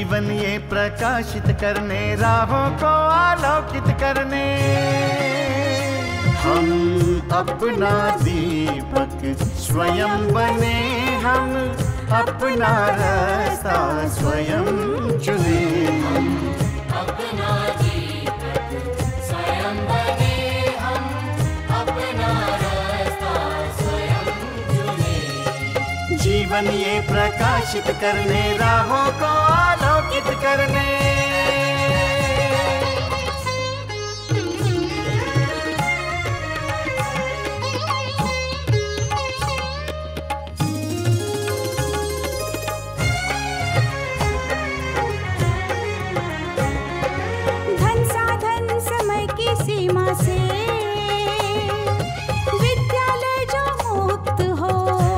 जीवन ये प्रकाशित करने, राहों को आलोकित करने। हम अपना दीपक स्वयं बने, हम अपना रास्ता स्वयं चुने। हम अपना दीपक स्वयं बने, हम अपना रास्ता स्वयं चुने। जीवन ये प्रकाशित करने, राहों को आलोकित करने। से विद्यालय जो मुक्त हो,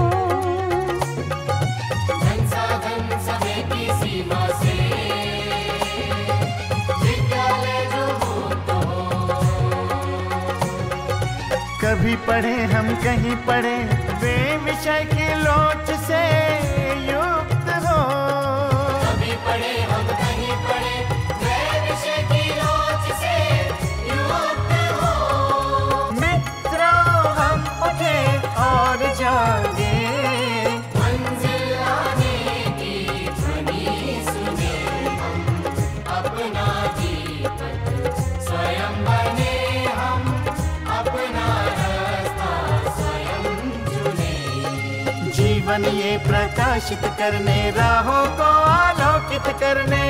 धन साधन समय की सीमा से विद्यालय जो मुक्त हो। कभी पढ़े हम कहीं पढ़े, वे विषय की लोच से युक्त हो। कभी पढ़े हम कहीं पढ़े, वे विषय की लोच से और जागे, मंजिल आने की ध्वनि सुने। हम अपना दीपक स्वयं बने, हम अपना रास्ता स्वयं चुने। जीवन ये प्रकाशित करने, राहों को आलोकित करने।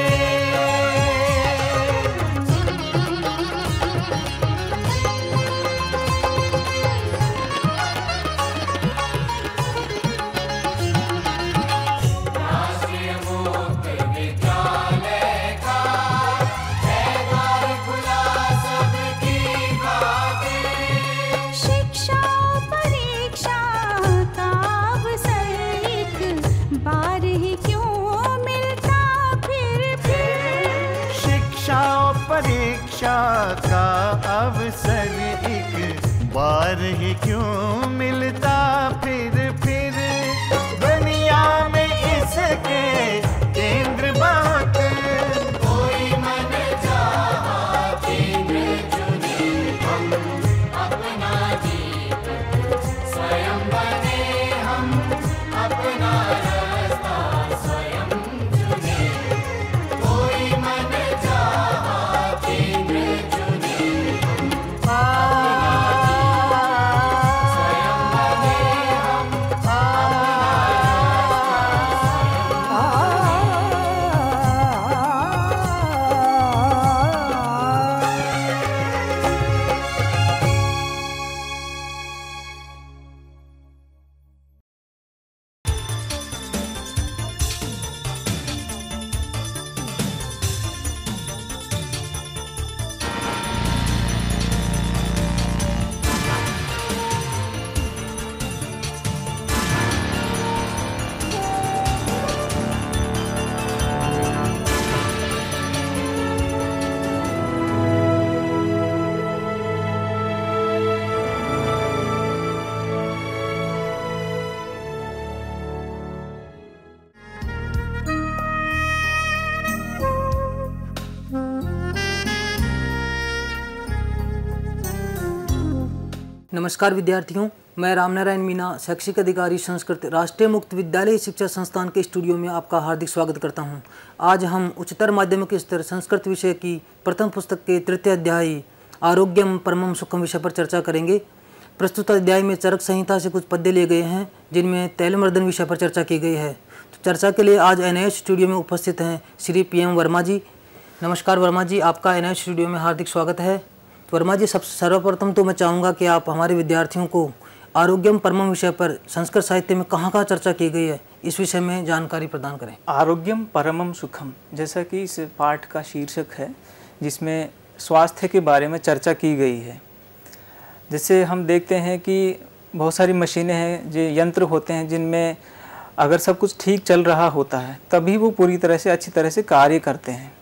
परीक्षा का अवसर एक बार ही क्यों मिलता फिर दुनिया में इसके केंद्र बात। कोई मन चाहा केंद्र चुने। हम अपना दीपक स्वयं बने, हम अपना रास्ता स्वयं चुने। कोई मन चाहा केंद्र चुने। नमस्कार विद्यार्थियों, मैं रामनारायण मीना, शैक्षिक अधिकारी संस्कृत राष्ट्रीय मुक्त विद्यालय शिक्षा संस्थान के स्टूडियो में आपका हार्दिक स्वागत करता हूं। आज हम उच्चतर माध्यमिक स्तर संस्कृत विषय की प्रथम पुस्तक के तृतीय अध्याय आरोग्यम परमम सुखम विषय पर चर्चा करेंगे। प्रस्तुत अध्याय में चरक संहिता से कुछ पद्य लिए गए हैं जिनमें तैलमर्दन विषय पर चर्चा की गई है। तो चर्चा के लिए आज एनआईएस स्टूडियो में उपस्थित हैं श्री PM वर्मा जी। नमस्कार वर्मा जी, आपका एनआईएस स्टूडियो में हार्दिक स्वागत है। वर्मा जी, सर्वप्रथम तो मैं चाहूँगा कि आप हमारे विद्यार्थियों को आरोग्यम परमम विषय पर संस्कृत साहित्य में कहाँ चर्चा की गई है इस विषय में जानकारी प्रदान करें। आरोग्यम परमम सुखम, जैसा कि इस पाठ का शीर्षक है, जिसमें स्वास्थ्य के बारे में चर्चा की गई है। जैसे हम देखते हैं कि बहुत सारी मशीनें हैं, जो यंत्र होते हैं, जिनमें अगर सब कुछ ठीक चल रहा होता है तभी वो पूरी तरह से अच्छी तरह से कार्य करते हैं।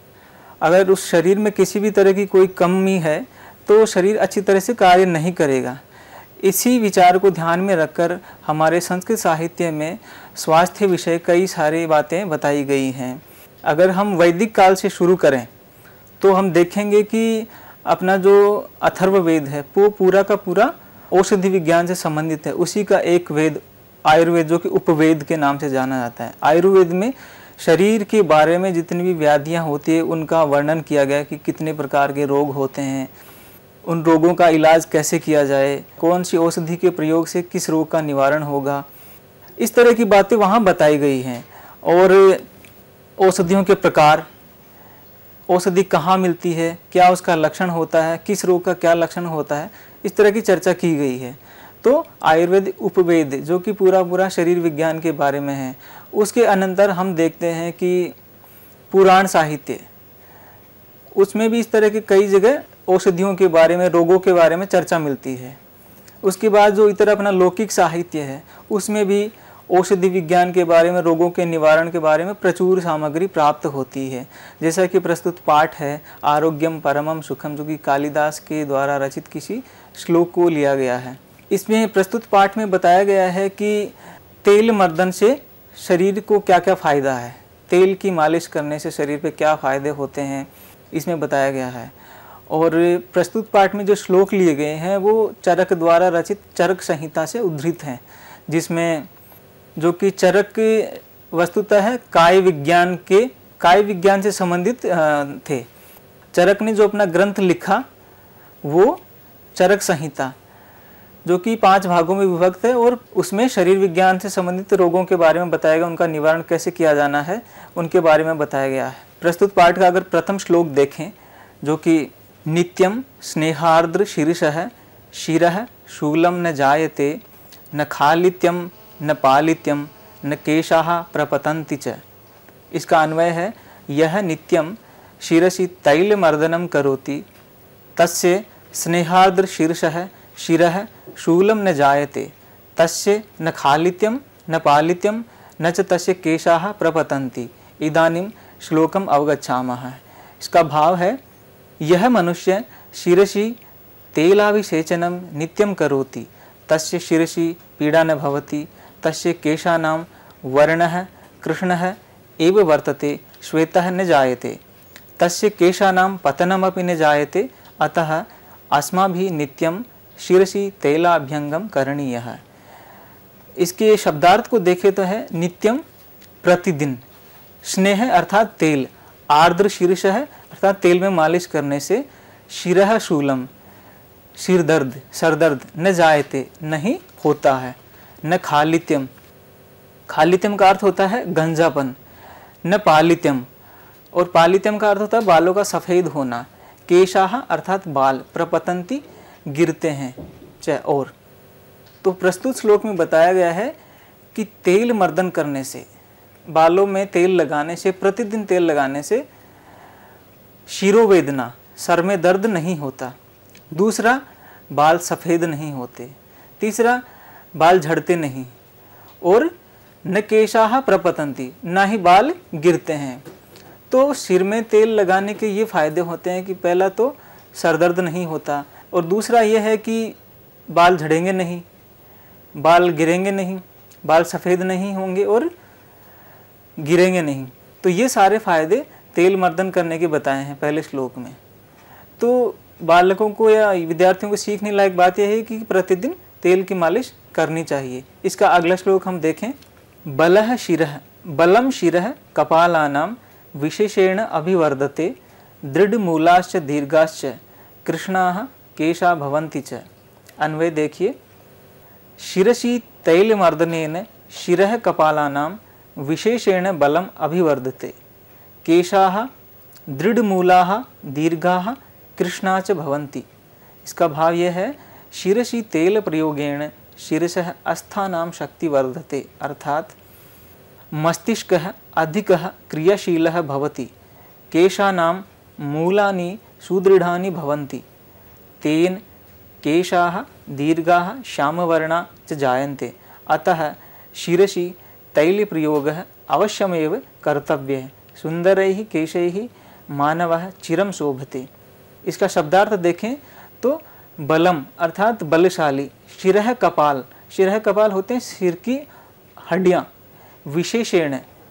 अगर उस शरीर में किसी भी तरह की कोई कमी है तो शरीर अच्छी तरह से कार्य नहीं करेगा। इसी विचार को ध्यान में रखकर हमारे संस्कृत साहित्य में स्वास्थ्य विषय कई सारी बातें बताई गई हैं। अगर हम वैदिक काल से शुरू करें तो हम देखेंगे कि अपना जो अथर्ववेद है वो पूरा का पूरा औषधि विज्ञान से संबंधित है। उसी का एक वेद आयुर्वेद, जो कि उपवेद के नाम से जाना जाता है। आयुर्वेद में शरीर के बारे में जितनी भी व्याधियां होती है उनका वर्णन किया गया कि कितने प्रकार के रोग होते हैं, उन रोगों का इलाज कैसे किया जाए, कौन सी औषधि के प्रयोग से किस रोग का निवारण होगा, इस तरह की बातें वहाँ बताई गई हैं। और औषधियों के प्रकार, औषधि कहाँ मिलती है, क्या उसका लक्षण होता है, किस रोग का क्या लक्षण होता है, इस तरह की चर्चा की गई है। तो आयुर्वेद उपवेद जो कि पूरा पूरा शरीर विज्ञान के बारे में है। उसके अनंतर हम देखते हैं कि पुराण साहित्य, उसमें भी इस तरह के कई जगह औषधियों के बारे में, रोगों के बारे में चर्चा मिलती है। उसके बाद जो इतर अपना लौकिक साहित्य है उसमें भी औषधि विज्ञान के बारे में, रोगों के निवारण के बारे में प्रचुर सामग्री प्राप्त होती है। जैसा कि प्रस्तुत पाठ है आरोग्यम परमम सुखम, जो कि कालिदास के द्वारा रचित किसी श्लोक को लिया गया है। इसमें प्रस्तुत पाठ में बताया गया है कि तेल मर्दन से शरीर को क्या क्या फ़ायदा है, तेल की मालिश करने से शरीर पे क्या फ़ायदे होते हैं, इसमें बताया गया है। और प्रस्तुत पाठ में जो श्लोक लिए गए हैं वो चरक द्वारा रचित चरक संहिता से उद्धृत हैं, जिसमें जो कि चरक वस्तुतः है काय विज्ञान से संबंधित थे। चरक ने जो अपना ग्रंथ लिखा वो चरक संहिता, जो कि 5 भागों में विभक्त है, और उसमें शरीर विज्ञान से संबंधित रोगों के बारे में बताया गया, उनका निवारण कैसे किया जाना है उनके बारे में बताया गया है। प्रस्तुत पाठ का अगर प्रथम श्लोक देखें, जो कि नित्यम स्नेहार्द्र शीर्षः शिरः शूलम न जायते न खालित्यम न पालित्यम न केशाः प्रपतन्ति च। इसका अन्वय है यह नित्यम शिरसि तैलमर्दनम करोति तस्य स्नेहार्द्र शीर्षः शिरः शूलम न जायते तस्य न खालित्यम न पालित्यम न च तस्य केशाः प्रपतन्ति इदानीं श्लोकम अवगच्छामः। इसका भाव है यह मनुष्य शिरसि तेलाभिषेचनम नित्यम करोति तस्य शिरसि पीड़ा न भवति तस्य केशानां वर्णः कृष्णः एव वर्तते श्वेतः न जायते तस्य केशानां पतनमपि न जायते अतः अस्माभिः नित्यं शिरसि तैलाभ्यंगम करणीयः। इसके शब्दार्थ को देखें तो है नित्यम प्रतिदिन, स्नेह अर्थात तेल, आर्द्र शीर्ष है अर्थात तेल में मालिश करने से, शिरः शूलम सिर दर्द, सर दर्द, न जायते नहीं होता है, न खालित्यम, खालित्यम का अर्थ होता है गंजापन, न पालित्यम, और पालित्यम का अर्थ होता है बालों का सफ़ेद होना, केशाह अर्थात बाल, प्रपतंती गिरते हैं और। तो प्रस्तुत श्लोक में बताया गया है कि तेल मर्दन करने से, बालों में तेल लगाने से, प्रतिदिन तेल लगाने से शिरोवेदना, सर में दर्द नहीं होता। दूसरा, बाल सफ़ेद नहीं होते। तीसरा, बाल झड़ते नहीं। और न केशाह प्रपतंती, ना ही बाल गिरते हैं। तो सिर में तेल लगाने के ये फ़ायदे होते हैं कि पहला तो सर दर्द नहीं होता, और दूसरा ये है कि बाल झड़ेंगे नहीं, बाल गिरेंगे नहीं, बाल सफ़ेद नहीं होंगे और गिरेंगे नहीं। तो ये सारे फ़ायदे तेल मर्दन करने के बताए हैं पहले श्लोक में। तो बालकों को या विद्यार्थियों को सीखने लायक बात यह है कि प्रतिदिन तेल की मालिश करनी चाहिए। इसका अगला श्लोक हम देखें। बलः शिरः बलम शिरः कपालानां विशेषेण अभिवर्धते दृढ़मूलाश्च दीर्घाश्च कृष्णाः केशा भवन्ति च। अन्वय देखिए, शिरसि तैलमर्दनेन शिरः कपालानां विशेषेण बलम अभिवर्धते, केशाः दृढ़मूलाः दीर्घाः कृष्णा च भवन्ति। इसका भाव यह है, शिरसि तेल प्रयोगेण शिरसः अस्थानां शक्ति वर्धते, अर्थात मस्तिष्कः अधिकः क्रियाशीलः भवति, केशानां मूलानि सुदृढ़ानि भवन्ति, तेन केशाः दीर्घाः श्यामवर्णा च जायन्ते। अतः शिरसि तैलप्रयोगः अवश्यमेव कर्तव्यः, सुंदरैः केशैः मानवः चिरं शोभते। इसका शब्दार्थ देखें तो बलम अर्थात बलशाली, शिरः कपाल, शिरः कपाल होते हैं सिर की हड्डियाँ, विशेषेण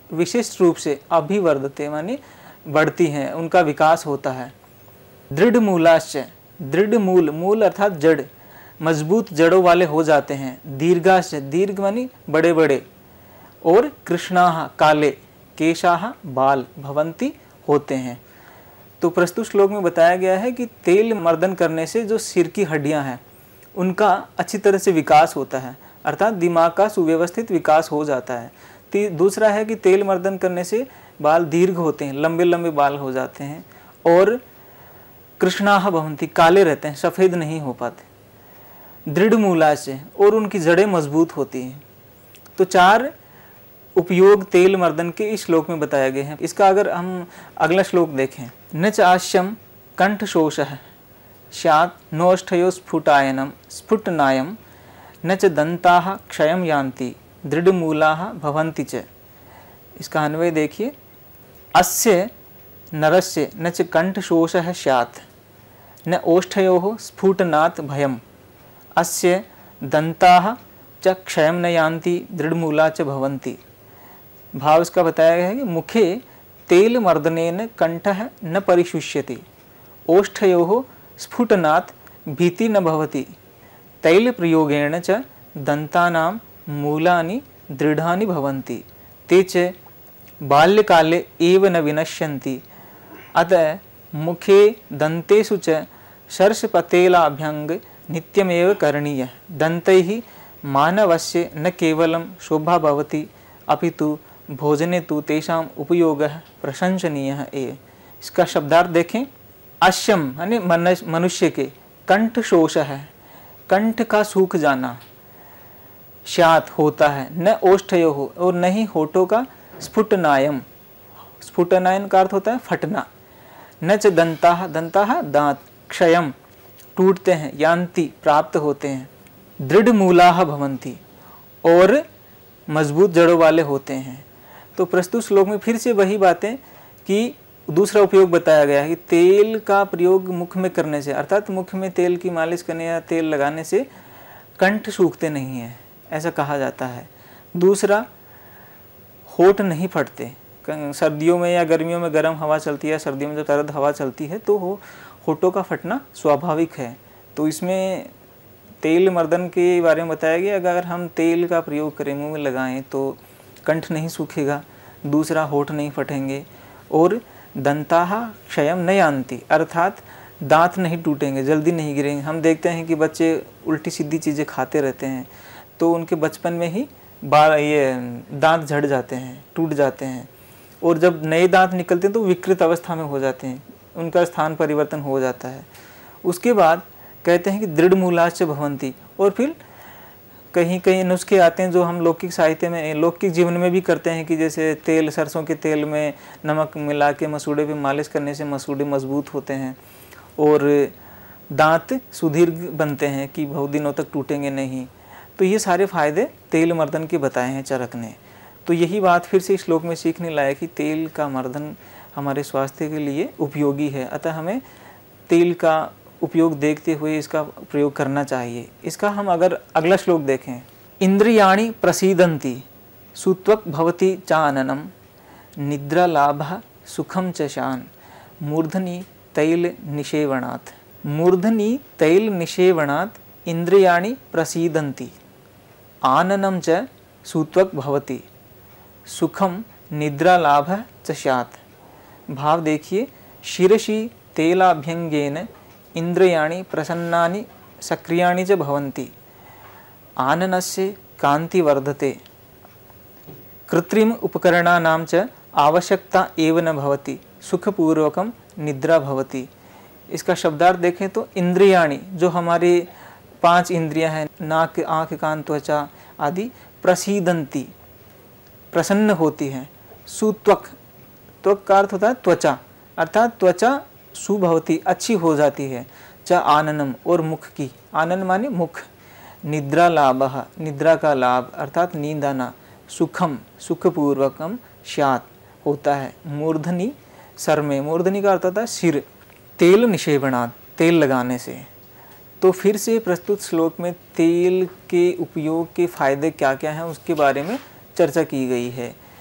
विशिष्ट रूप से अभिवर्धते माने बढ़ती हैं, उनका विकास होता है। दृढ़ मूलाश्च, दृढ़ मूल, मूल अर्थात जड़, मजबूत जड़ों वाले हो जाते हैं। दीर्घाश्च, दीर्घ मानी बड़े बड़े, और कृष्णाः काले, केशाः बाल, भवंती होते हैं। तो प्रस्तुत श्लोक में बताया गया है कि तेल मर्दन करने से जो सिर की हड्डियां हैं उनका अच्छी तरह से विकास होता है, अर्थात दिमाग का सुव्यवस्थित विकास हो जाता है। दूसरा है कि तेल मर्दन करने से बाल दीर्घ होते हैं, लंबे लंबे बाल हो जाते हैं, और कृष्णाः भवन्ति, काले रहते हैं, सफ़ेद नहीं हो पाते। दृढ़ मूला से, और उनकी जड़ें मजबूत होती हैं। तो 4 उपयोग तेल मर्दन के इस श्लोक में बताए गए हैं। इसका अगर हम अगला श्लोक देखें, न च आश्यम कंठशोषः स्यात् नोष्ठयो स्फुटायनम स्फुटनायम न च दंताः क्षयं यान्ति दृढ़मूलाः भवन्ति च। इसका अन्वय देखिए, अस्य नरस्य न च कंठशोषः स्यात् न ओष्ठयोः स्फुटनात् भयम् अस्य दंताः च क्षयं न यान्ति दृढ़मूला च भवन्ति। भाव इसका बताया गया है कि मुखे तेल मर्दनेन कंठः न परिशुष्यति, ओष्ठयोः स्फुटनात् भीति न भवति, तैल प्रयोगेण च दंतानां मूलानि दृढ़ानि भवन्ति, ते च बाल्यकाले एव न विनश्यन्ति, अतः मुखे दन्तेषु च सर्षपतेलाभ्यंग नित्यमेव करणीयः। दन्तैः मानवस्य न केवलं शोभा भवति अपितु भोजने तु तेषां उपयोगः प्रशंसनीयः एव। इसका शब्दार्थ देखें, अश्यम यानी मनुष्य के, कंठ शोषः है, कंठ का सूख जाना, स्यात् होता है, न ओष्ठयोः और न ही होठों का, स्फुटनायम, स्फुटनायन का अर्थ होता है फटना, न च दंताः, दंताः दांत, क्षयम टूटते हैं, यान्ति प्राप्त होते हैं, दृढ़ मूलाः भवन्ति और मजबूत जड़ों वाले होते हैं। तो प्रस्तुत श्लोक में फिर से वही बातें कि दूसरा उपयोग बताया गया है कि तेल का प्रयोग मुख में करने से, अर्थात मुख में तेल की मालिश करने या तेल लगाने से कंठ सूखते नहीं हैं, ऐसा कहा जाता है। दूसरा, होठ नहीं फटते। सर्दियों में या गर्मियों में गर्म हवा चलती है, सर्दियों में जब सर्द हवा चलती है तो होठों का फटना स्वाभाविक है। तो इसमें तेल मर्दन के बारे में बताया गया, अगर हम तेल का प्रयोग करें, मुंह में लगाएं तो कंठ नहीं सूखेगा, दूसरा होठ नहीं फटेंगे, और दंताः क्षयं न यान्ति, अर्थात दांत नहीं टूटेंगे, जल्दी नहीं गिरेंगे। हम देखते हैं कि बच्चे उल्टी सीधी चीज़ें खाते रहते हैं तो उनके बचपन में ही दांत झड़ जाते हैं, टूट जाते हैं, और जब नए दांत निकलते हैं तो विकृत अवस्था में हो जाते हैं, उनका स्थान परिवर्तन हो जाता है। उसके बाद कहते हैं कि दृढ़ मूलाश्च भवन्ति, और फिर कहीं कहीं नुस्खे आते हैं जो हम लौकिक साहित्य में, लौकिक जीवन में भी करते हैं कि जैसे तेल, सरसों के तेल में नमक मिला के मसूड़े पे मालिश करने से मसूड़े मजबूत होते हैं और दांत सुदीर्घ बनते हैं कि बहुत दिनों तक टूटेंगे नहीं। तो ये सारे फायदे तेल मर्दन के बताए हैं चरक ने। तो यही बात फिर से इस श्लोक में सीखने लायक कि तेल का मर्दन हमारे स्वास्थ्य के लिए उपयोगी है, अतः हमें तेल का उपयोग देखते हुए इसका प्रयोग करना चाहिए। इसका हम अगर अगला श्लोक देखें, इंद्रियाणि प्रसीदन्ति सुत्वक भवति चाननम निद्रा लाभः सुखम च शान मूर्धनि तैल निषेवणात्। मूर्धनि तैल निषेवणात् इंद्रियाणि प्रसीदन्ति आननं च सुत्वक भवति सुखम निद्रा लाभः च स्यात्। भाव देखिए, शिरसि तेलाभ्यंगेन इंद्रियाणि प्रसन्नानि सक्रियाणि च भवन्ति आननस्य कांति वर्धते कृत्रिम उपकरणानां च आवश्यकता एव न भवति सुखपूर्वकम निद्रा भवति। इसका शब्दार्थ देखें तो इंद्रियाणि, जो हमारे 5 इंद्रियां हैं, नाक, आँख, कान, त्वचा आदि, प्रसीदन्ति प्रसन्न होती हैं। सुत्वक, त्वक का अर्थ होता है त्वचा, अर्थात त्वचा सुभवती अच्छी हो जाती है। च आननम, और मुख की, आनन माने मुख। निद्रा लाभः, निद्रा का लाभ अर्थात नींद आना। सुखम, सुखपूर्वकम स्यात् होता है। मूर्धनि, सर में, मूर्धनि का अर्थ होता है सिर। तेल निषेवणात्, तेल लगाने से। तो फिर से प्रस्तुत श्लोक में तेल के उपयोग के फायदे क्या क्या हैं उसके बारे में चर्चा की गई है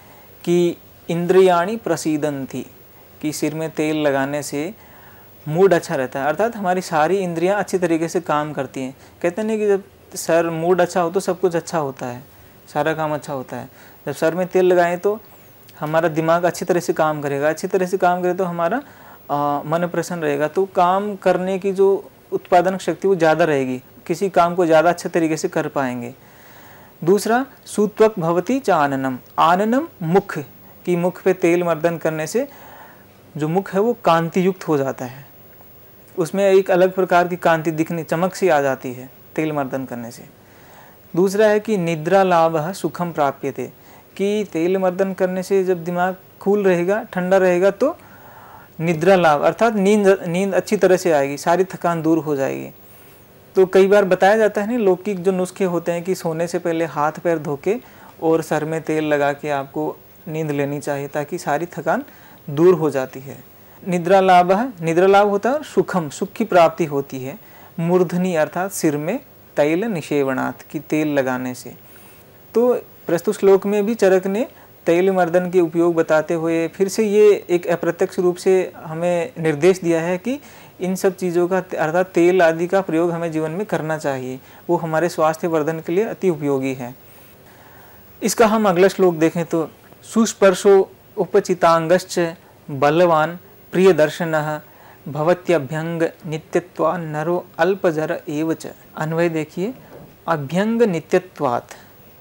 कि इंद्रियाणि प्रसीदन्ति, कि सिर में तेल लगाने से मूड अच्छा रहता है, अर्थात हमारी सारी इंद्रियां अच्छी तरीके से काम करती हैं। कहते नहीं कि जब सर मूड अच्छा हो तो सब कुछ अच्छा होता है, सारा काम अच्छा होता है। जब सर में तेल लगाएं तो हमारा दिमाग अच्छी तरह से काम करेगा, अच्छी तरह से काम करे तो हमारा मन प्रसन्न रहेगा, तो काम करने की जो उत्पादन शक्ति वो ज़्यादा रहेगी, किसी काम को ज़्यादा अच्छे तरीके से कर पाएंगे। दूसरा, सुत्वक भवति च आननम, आननम मुख, कि मुख पे तेल मर्दन करने से जो मुख है वो कांति युक्त हो जाता है, उसमें एक अलग प्रकार की कांति दिखनी, चमक सी आ जाती है तेल मर्दन करने से। दूसरा है कि निद्रा लाभः सुखम प्राप्यते, कि तेल मर्दन करने से जब दिमाग कूल रहेगा, ठंडा रहेगा तो निद्रा लाभ अर्थात नींद अच्छी तरह से आएगी, सारी थकान दूर हो जाएगी। तो कई बार बताया जाता है ना, लौकिक जो नुस्खे होते हैं कि सोने से पहले हाथ पैर धो के और सर में तेल लगा के आपको नींद लेनी चाहिए, ताकि सारी थकान दूर हो जाती है। निद्रा लाभ होता है और सुखम, सुख की प्राप्ति होती है। मूर्धनी अर्थात सिर में तैल निषेवणात्, की तेल लगाने से। तो प्रस्तुत श्लोक में भी चरक ने तैल मर्दन के उपयोग बताते हुए फिर से ये एक अप्रत्यक्ष रूप से हमें निर्देश दिया है कि इन सब चीज़ों का अर्थात तेल आदि का प्रयोग हमें जीवन में करना चाहिए, वो हमारे स्वास्थ्य वर्धन के लिए अति उपयोगी है। इसका हम अगला श्लोक देखें तो सुस्पर्शो उपचितांगश्च बलवान प्रिय दर्शनः भवत्यभ्यंग नित्यत्वान् नरो अल्पजर एव च। अन्वय देखिए, अभ्यंग नित्यत्वात्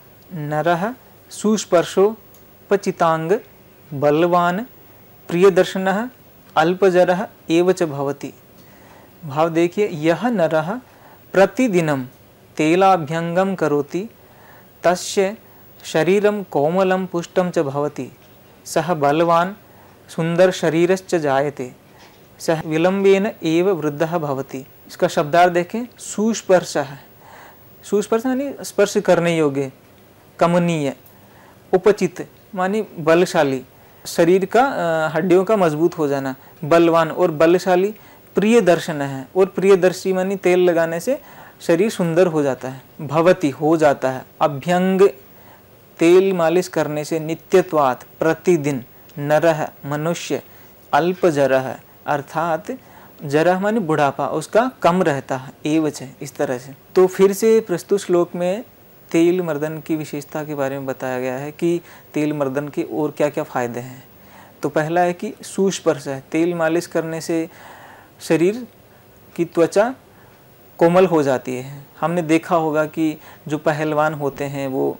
नरः सुस्पर्शो पचितांग बलवान प्रिय दर्शनः अल्पजरः एव च भवति। भाव देखिए, यह नरः प्रतिदिनं तेलाभ्यंगम करोति तस्य शरीरं कोमलं पुष्टं च भवति, सः बलवान सुंदर शरीरश्च जायते, सः विलंबेन एव वृद्धः भवति। इसका शब्दार्थ देखें, सुस्पर्शः, सुस्पर्श यानी स्पर्श करने योग्य, कमनीय, उपचित मानी बलशाली, शरीर का हड्डियों का मजबूत हो जाना, बलवान और बलशाली, प्रिय दर्शन है, और प्रियदर्शी मानी तेल लगाने से शरीर सुंदर हो जाता है, भवति हो जाता है, अभ्यंग तेल मालिश करने से, नित्यत्वात् प्रतिदिन, नरः मनुष्य, अल्पजरः अर्थात जरह मानी बुढ़ापा उसका कम रहता है, एवच है, इस तरह से। तो फिर से प्रस्तुत श्लोक में तेल मर्दन की विशेषता के बारे में बताया गया है कि तेल मर्दन के और क्या क्या फ़ायदे हैं। तो पहला है कि सुस्पर्श है, तेल मालिश करने से शरीर की त्वचा कोमल हो जाती है। हमने देखा होगा कि जो पहलवान होते हैं वो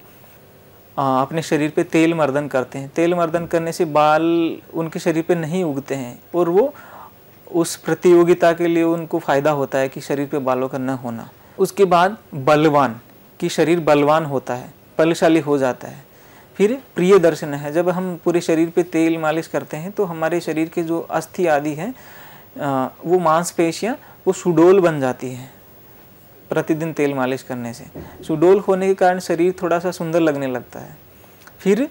अपने शरीर पे तेल मर्दन करते हैं, तेल मर्दन करने से बाल उनके शरीर पे नहीं उगते हैं, और वो उस प्रतियोगिता के लिए उनको फ़ायदा होता है कि शरीर पे बालों का न होना। उसके बाद बलवान, कि शरीर बलवान होता है, बलशाली हो जाता है। फिर प्रिय दर्शन है, जब हम पूरे शरीर पे तेल मालिश करते हैं तो हमारे शरीर के जो अस्थि आदि हैं वो मांसपेशियाँ वो सुडौल बन जाती हैं प्रतिदिन तेल मालिश करने से। सुडौल होने के कारण शरीर थोड़ा सा सुंदर लगने लगता है। फिर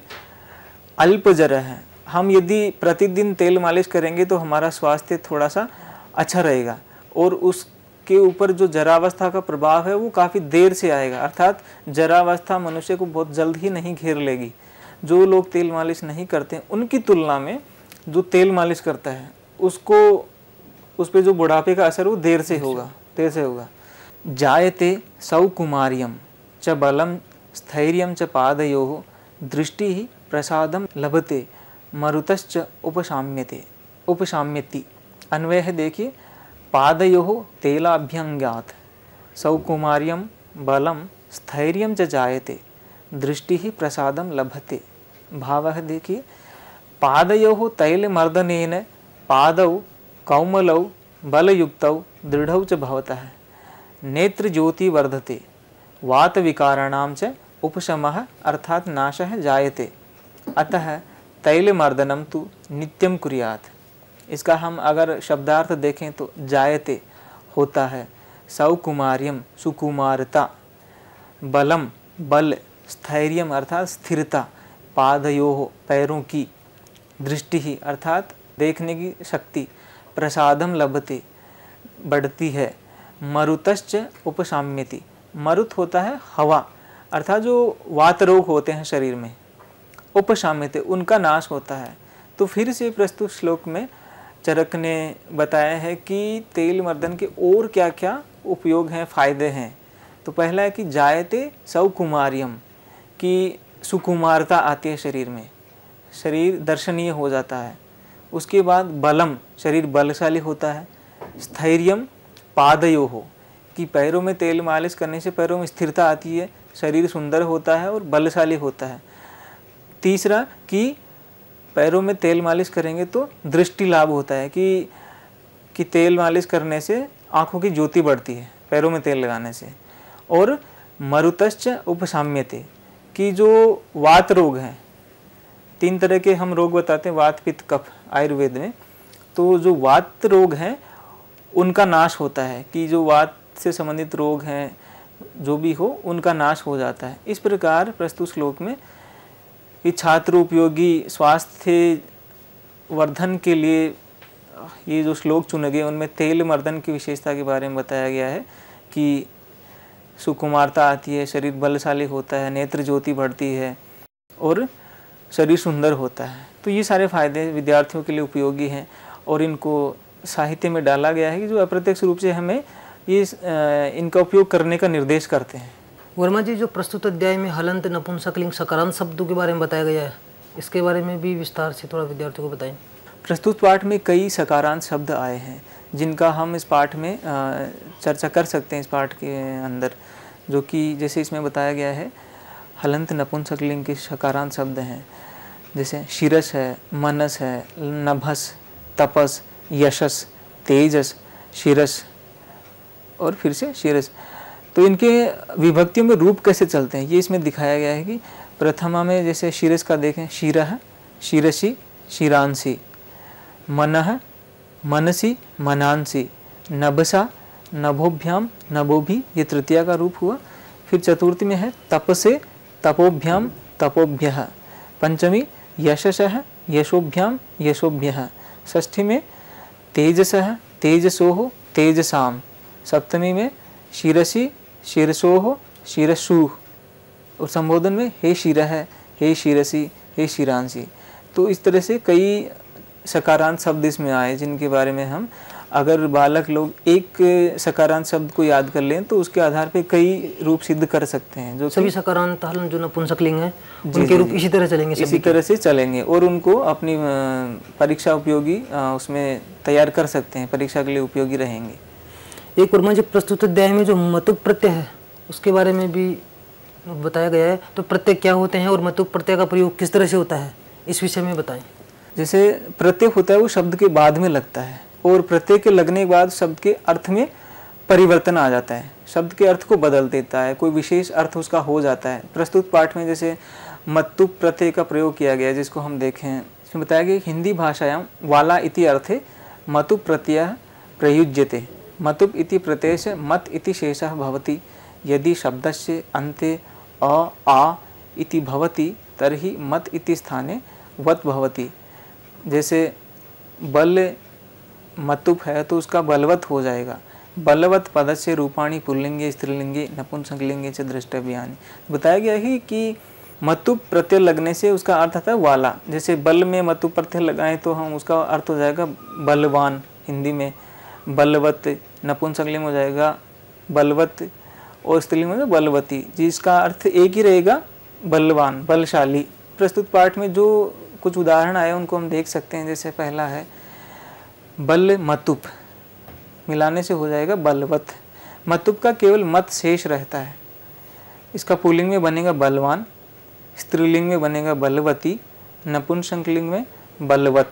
अल्पजर है, हम यदि प्रतिदिन तेल मालिश करेंगे तो हमारा स्वास्थ्य थोड़ा सा अच्छा रहेगा, और उसके ऊपर जो जरावस्था का प्रभाव है वो काफ़ी देर से आएगा, अर्थात जरावस्था मनुष्य को बहुत जल्द ही नहीं घेर लेगी। जो लोग तेल मालिश नहीं करते उनकी तुलना में जो तेल मालिश करता है उसको उस पर जो बुढ़ापे का असर वो देर से होगा। जायते सौकुमार्यम च बलम स्थैर्यम च पादयोः दृष्टिः प्रसादम लभते मरुतश्च उपशाम्यति। अन्वय है देखिए, पादयोः तेलाभ्यंगात् सौकुमार्यम बलम स्थैर्यम च जायते दृष्टिः प्रसादम लभते। भाव है देखिए, पादयोः तैलमर्दनेन पादौ कौमलौ बलयुक्तौ दृढ़ौ च भवतः नेत्र ज्योति वर्धते वात विकाराणां च उपशमः अर्थात नाशः जायते अतः तैलमर्दनम तु नित्यम कुर्यात्। इसका हम अगर शब्दार्थ देखें तो जायते होता है, सौकुमार्यम सुकुमारता, बलम बल, स्थैर्यम अर्थात स्थिरता, पादयोः पैरों की, दृष्टि अर्थात देखने की शक्ति, प्रसादम लभते बढ़ती है, मरुतश्च उपशाम्यति, मरुत होता है हवा, अर्थात जो वात रोग होते हैं शरीर में उपशाम्यते, उनका नाश होता है। तो फिर से प्रस्तुत श्लोक में चरक ने बताया है कि तेल मर्दन के और क्या क्या उपयोग हैं, फायदे हैं। तो पहला है कि जायते सौकुमार्यम, कि सुकुमारता आती है शरीर में, शरीर दर्शनीय हो जाता है। उसके बाद बलम, शरीर बलशाली होता है। स्थैर्यम पादयोः, कि पैरों में तेल मालिश करने से पैरों में स्थिरता आती है, शरीर सुंदर होता है और बलशाली होता है। तीसरा कि पैरों में तेल मालिश करेंगे तो दृष्टि लाभ होता है, कि तेल मालिश करने से आँखों की ज्योति बढ़ती है पैरों में तेल लगाने से। और मरुतश्च उपशाम्यते, कि जो वात रोग हैं, 3 तरह के हम रोग बताते हैं, वात पित्त कफ आयुर्वेद में। तो जो वात रोग हैं उनका नाश होता है, कि जो वात से संबंधित रोग हैं जो भी हो उनका नाश हो जाता है। इस प्रकार प्रस्तुत श्लोक में कि छात्र उपयोगी स्वास्थ्य वर्धन के लिए ये जो श्लोक चुने गए उनमें तेल मर्दन की विशेषता के बारे में बताया गया है कि सुकुमारता आती है, शरीर बलशाली होता है, नेत्र ज्योति बढ़ती है और शरीर सुंदर होता है। तो ये सारे फायदे विद्यार्थियों के लिए उपयोगी हैं और इनको साहित्य में डाला गया है कि जो अप्रत्यक्ष रूप से हमें ये इनका उपयोग करने का निर्देश करते हैं। वर्मा जी, जो प्रस्तुत अध्याय में हलंत, नपुंसकलिंग, सकारांत शब्दों के बारे में बताया गया है, इसके बारे में भी विस्तार से थोड़ा विद्यार्थियों को बताएं। प्रस्तुत पाठ में कई सकारांत शब्द आए हैं जिनका हम इस पाठ में चर्चा कर सकते हैं इस पाठ के अंदर, जो कि जैसे इसमें बताया गया है हलंत नपुंसकलिंग के सकारांत शब्द हैं, जैसे शिरस है, मनस है, नभस, तपस, यशस, तेजस, शिरस और फिर से शिरस। तो इनके विभक्तियों में रूप कैसे चलते हैं ये इसमें दिखाया गया है कि प्रथमा में जैसे शिरस का देखें, शिरः, शिरसि, शिरांसि, मनः, मनसि, मनांसि, नभसा, नभोभ्याम, नभोभि, ये तृतीया का रूप हुआ। फिर चतुर्थी में है तपसे, तपोभ्याम, तपोभ्यः। पंचमी यशसः, यशोभ्याम, यशोभ्यः। षष्ठी में तेजसः, तेजसोः, तेजसाम। सप्तमी में शिरसि, शिरसोः, शिरसुः। और संबोधन में हे शिरः, हे शिरसि, हे शिरांसि। तो इस तरह से कई सकारांत शब्द इसमें आए जिनके बारे में हम अगर बालक लोग एक सकारांत शब्द को याद कर लें तो उसके आधार पे कई रूप सिद्ध कर सकते हैं। जो सभी सकारांत हलन जो नपुंसकलिंग है उनके रूप इसी तरह चलेंगे, इसी तरह से चलेंगे और उनको अपनी परीक्षा उपयोगी उसमें तैयार कर सकते हैं, परीक्षा के लिए उपयोगी रहेंगे। एक वर्मा जी, प्रस्तुत अध्याय में जो मतुप प्रत्यय है उसके बारे में भी बताया गया है, तो प्रत्यय क्या होते हैं और मतुप प्रत्यय का प्रयोग किस तरह से होता है, इस विषय में बताएं। जैसे प्रत्यय होता है वो शब्द के बाद में लगता है और प्रत्यय के लगने के बाद शब्द के अर्थ में परिवर्तन आ जाता है, शब्द के अर्थ को बदल देता है, कोई विशेष अर्थ उसका हो जाता है। प्रस्तुत पाठ में जैसे मतुप प्रत्यय का प्रयोग किया गया जिसको हम देखें, इसमें बताया गया हिंदी भाषायां वाला इति अर्थे मतुप प्रत्यय प्रयुज्यते। मतुप इति प्रत्यय से मत इति शेषः भवति। यदि शब्दस्य अन्ते अ आ इति भवति तर्हि मत इति स्थाने वत भवति। जैसे बल मतुप है तो उसका बलवत हो जाएगा। बलवत पदस्य रूपाणी पुल्लिंगे स्त्रीलिंगे नपुंसकलिंगे च द्रष्टव्यानि। बताया गया है कि मतुप प्रत्यय लगने से उसका अर्थ आता है वाला। जैसे बल में मतुप प्रत्यय लगाएं तो हम उसका अर्थ हो जाएगा बलवान हिंदी में, बलवत नपुंसकलिंग हो जाएगा बलवत और स्त्रीलिंग में बलवती, जिसका अर्थ एक ही रहेगा बलवान, बलशाली। प्रस्तुत पाठ में जो कुछ उदाहरण आए उनको हम देख सकते हैं। जैसे पहला है बल मतुप, मिलाने से हो जाएगा बलवत। मतुप का केवल मत शेष रहता है, इसका पुल्लिंग में बनेगा बलवान, स्त्रीलिंग में बनेगा बलवती, नपुंसकलिंग में बलवत।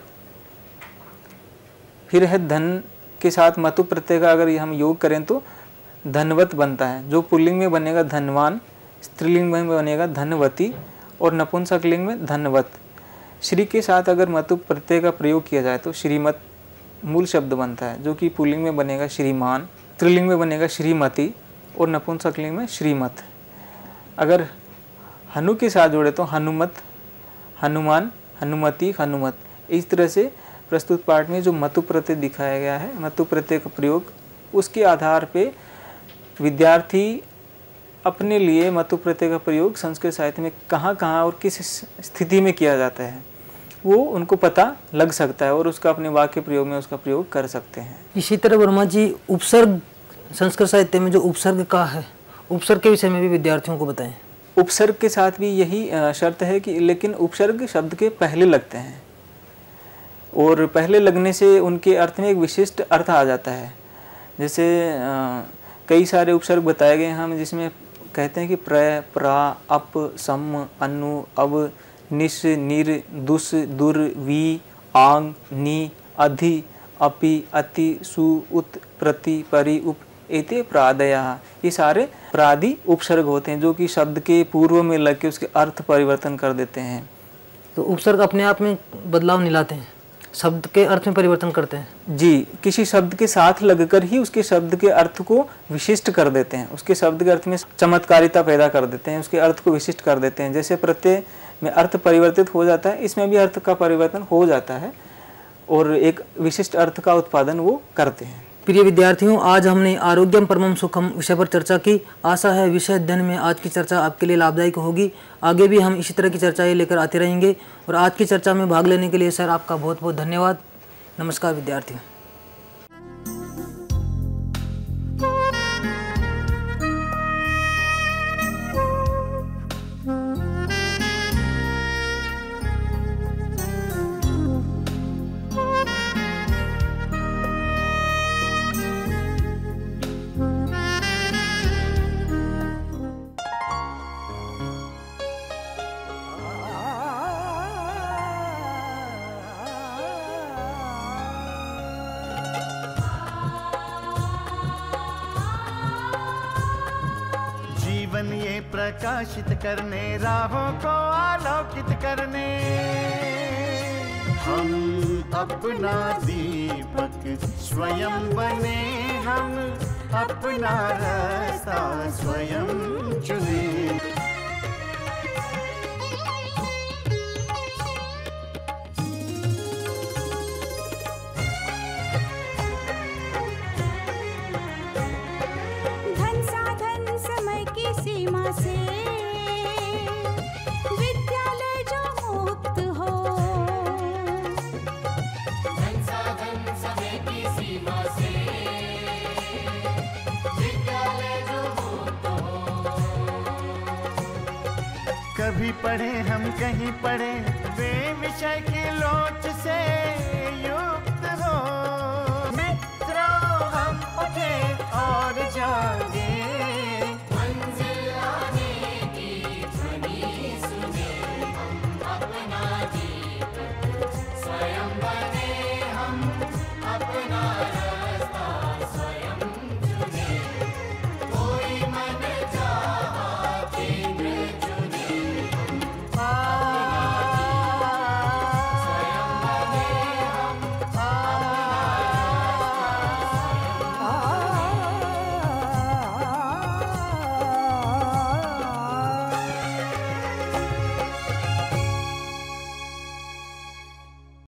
फिर है धन के साथ मतुप प्रत्यय का अगर हम योग करें तो धनवत बनता है, जो पुल्लिंग में बनेगा धनवान, स्त्रीलिंग में बनेगा धनवती और नपुंसकलिंग में धनवत। श्री के साथ अगर मतुप प्रत्यय का प्रयोग किया जाए तो श्रीमत मूल शब्द बनता है, जो कि पुल्लिंग में बनेगा श्रीमान, स्त्रीलिंग में बनेगा श्रीमती और नपुंसकलिंग में श्रीमत। अगर हनु के साथ जोड़े तो हनुमत, हनुमान, हनुमती, हनुमत। इस तरह से प्रस्तुत पाठ में जो मतुप प्रत्यय दिखाया गया है, मतुप प्रत्यय का प्रयोग उसके आधार पे विद्यार्थी अपने लिए मतु प्रत्यय का प्रयोग संस्कृत साहित्य में कहाँ कहाँ और किस स्थिति में किया जाता है वो उनको पता लग सकता है और उसका अपने वाक्य प्रयोग में उसका प्रयोग कर सकते हैं। इसी तरह वर्मा जी, उपसर्ग संस्कृत साहित्य में जो उपसर्ग का है, उपसर्ग के विषय में भी विद्यार्थियों को बताएं। उपसर्ग के साथ भी यही शर्त है कि लेकिन उपसर्ग शब्द के पहले लगते हैं और पहले लगने से उनके अर्थ में एक विशिष्ट अर्थ आ जाता है। जैसे कई सारे उपसर्ग बताए गए हम जिसमें कहते हैं कि प्र, प्रा, अप, सम, अनु, अव, निश, निर, दुस, दुर, वी, आंग, नी, अधि, अपि, अति, सु, उत, प्रति, परि, उप, एते प्रादयः। ये सारे प्रादि उपसर्ग होते हैं जो कि शब्द के पूर्व में लग के उसके अर्थ परिवर्तन कर देते हैं। तो उपसर्ग अपने आप में बदलाव नहीं लाते हैं, शब्द के अर्थ में परिवर्तन करते हैं। जी, किसी शब्द के साथ लगकर ही उसके शब्द के अर्थ को विशिष्ट कर देते हैं, उसके शब्द के अर्थ में चमत्कारिता पैदा कर देते हैं, उसके अर्थ को विशिष्ट कर देते हैं। जैसे प्रत्यय में अर्थ परिवर्तित हो जाता है, इसमें भी अर्थ का परिवर्तन हो जाता है और एक विशिष्ट अर्थ का उत्पादन वो करते हैं। प्रिय विद्यार्थियों, आज हमने आरोग्यम परमम सुखम विषय पर चर्चा की। आशा है विषय अध्ययन में आज की चर्चा आपके लिए लाभदायक होगी। आगे भी हम इसी तरह की चर्चाएं लेकर आते रहेंगे और आज की चर्चा में भाग लेने के लिए सर आपका बहुत बहुत धन्यवाद। नमस्कार विद्यार्थियों। जीवन ये प्रकाशित करने, राहों को आलोकित करने, हम अपना दीपक स्वयं बने, हम अपना रास्ता स्वयं चुने। धन साधन समय की सीमा से विद्यालय जो मुक्त हो, धन साधन समय की सीमा से विद्यालय जो मुक्त हो। कभी पढ़े हम कहीं पढ़े वे विषय की लोच से,